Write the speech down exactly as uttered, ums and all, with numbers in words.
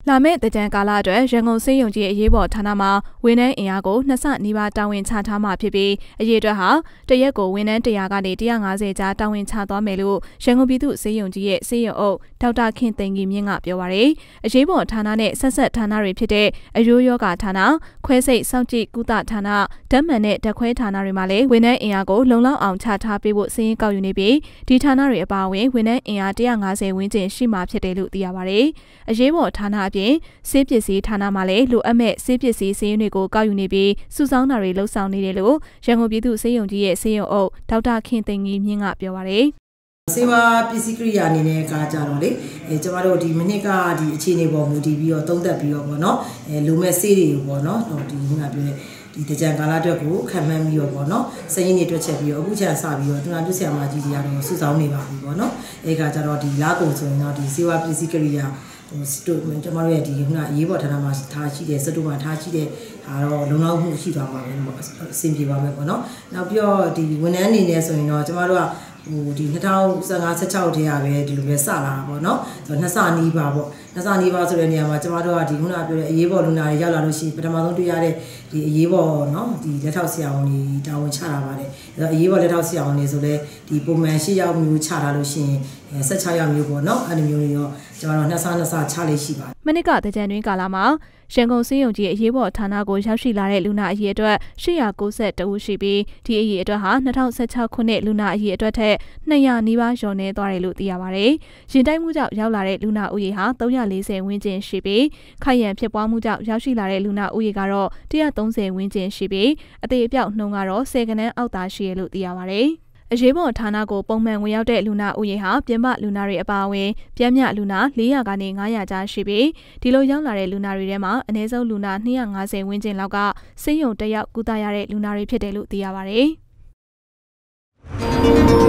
လာမယ့်တကြံကာလအတွက်ရန်ကုန်စေယုံကြီးအရေးပေါ်ဌာနမှာဝန်ထမ်းအင်အားကိုနှစ်ဆနီးပါးတာဝန်ချထားမှာဖြစ်ပြီးအရေးအတွက်ဟာတရက်ကိုဝန်ထမ်းတရာကနေတရာငါးဆယ်ကြားတာဝန်ချသွားမယ်လို့ရန်ကုန်ပြည်သူ့စေယုံကြီးရဲ့စေယုံအုပ်ဒေါက်တာခင်သိန်းကြီးမြင့်ကပြောပါရယ်အရေးပေါ်ဌာနနဲ့ဆက်ဆက်ဌာနတွေဖြစ်တဲ့အရိုးရောဂါဌာနခွဲစိတ်စောင့်ကြည့်ကုသဌာနဓာတ်မှန်နဲ့ဓာတ်ခွဲဌာနတွေမှာလည်းဝန်ထမ်းအင်အားကိုလုံလောက်အောင်ချထားပေးဖို့စီရင်ကောက်ယူနေပြီးဒီဌာနတွေအပါအဝင်ဝန်ထမ်းအင်အားတရာငါးဆယ်ဝန်းကျင်ရှိမှာဖြစ်တယ်လို့သိရပါရယ်အရေးပေါ်ဌာနအပြင်ဆေးပစ္စည်းဌာနမှာလည်းလိုအပ်မဲ့ဆေးပစ္စည်းစည်းတွေကိုကောက်ယူနေပြီးစုဆောင်းတာတွေလှုပ်ဆောင်နေတယ်လို့ရန်ကုန်ပြည်သူ့စေယုံကြီးရဲ့စေယုံအုပ်ဒေါက်တာခင်သိန်းကြီးမြင့်ကပြောပါရယ်စေဝါပစ္စည်းကိရိယာအနေနဲ့ကကြတော့လေအဲကျမတို့ဒီမိနစ်ကဒီအခြေအနေပေါ်မူတည်ပြီးတော့သုံးသပ်ပြီးတော့ပေါ့နော်အဲလိုမဲ့ဆေးတွေပေါ့နော်ဒီခုနပြောတဲ့ဒီတကြံကာလအတွက်ကိုခံမှန်းပြီးတော့ပေါ့နော်စရင်းတွေတွက်ချက်ပြီးတော့အခုချက်စပြီးတော့သူနာပြုဆရာမကြီးတွေကတော့စုဆောင်းနေပါပြီပေါ့နော်အဲကကြတော့ဒီလာကုန်ဆိုရင်တော့ဒီစေဝါပစ္စည်းကိရိယာဟိုစတိုကျမတို့ရဲ့ဒီခုနအရေးပေါ်ဌာနမှာထားရှိတဲ့စတိုမှာထားရှိတဲ့ဟာတော့လုံလောက်မှုရှိသွားပါမယ်ပေါ့အဆင်ပြေပါမယ်ပေါ့နော်နောက်ပြီးတော့ဒီဝန်ထမ်းအနေနဲ့ဆိုရင်တော့ကျမတို့ကဟိုဒီနှစ်ထောင်ဆယ်ငါး ဆယ်ခြောက်ထဲရပဲဒီလိုပဲစလာတာပေါ့နော်ဆိုတော့နှစ်ဆနီးပါပေါ့နှစ်ဆနီးပါဆိုတဲ့နေရာမှာကျမတို့ကဒီခုနပြောတဲ့အရေးပေါ်လူနာတွေရောက်လာလို့ရှိရင်ပထမဆုံးတွေ့ရတဲ့ဒီအရေးပေါ်နော်ဒီလက်ထောက်ဆရာဝန်တွေတာဝန်ချတာပါတယ်အဲတော့အရေးပေါ်လက်ထောက်ဆရာဝန်တွေဆိုလဲဒီပုံမှန်ရှစ်ယောက်မျိုးချတာလို့ရှိရင်ဆယ်ခြောက်ယောက်မျိုးပေါ့နော်အဲ့ဒီမျိုးတွေတော့ကျမတို့နှစ်ဆနှစ်ဆချလေးရှိပါတယ်မနစ်ကတကြံတွင်ကာလမှာရန်ကုန်စေယုံကြီးအရေးပေါ်ဌာနကိုရောက်ရှိလာတဲ့လူနာအရေအတွက်ရှစ်ရာကိုးဆယ်တဦးရှိပြီးဒီအရေအတွက်ဟာနှစ်ထောင်ဆယ်ခြောက်ခုနှစ်လူနာအရေအတွက်ထက်နှစ်ရာနီးပါးလျော့နေသွားတယ်လို့သိရပါတယ်။ရင်တိုက်မှုကြောင့်ရောက်လာတဲ့လူနာဦးရေဟာသုံးရာလေးဆယ်ဝန်းကျင်ရှိပြီးခိုက်ရန်ဖြစ်ပွားမှုကြောင့်ရောက်ရှိလာတဲ့လူနာဦးရေကတော့တစ်ရာသုံးဆယ်ဝန်းကျင်ရှိပြီးအသေးအပြောက်နှုန်းကတော့ဆယ်ကနန်းအောက်သာရှိရလို့သိရပါတယ်။အရေးပေါ်ဌာနကိုပုံမှန်ဝင်ရောက်တဲ့လူနာဦးရေဟာပြင်ပလူနာတွေအပါအဝင်ပြင်းပြလူနာလေးရာကနေငါးရာကြားရှိပြီးဒီလိုရောက်လာတဲ့လူနာတွေထဲမှာအနည်းဆုံးလူနာနှစ်ရာငါးဆယ်ဝန်းကျင်လောက်ကဆေးရုံတက်ရောက်ကုသရတဲ့လူနာတွေဖြစ်တယ်လို့သိရပါတယ်။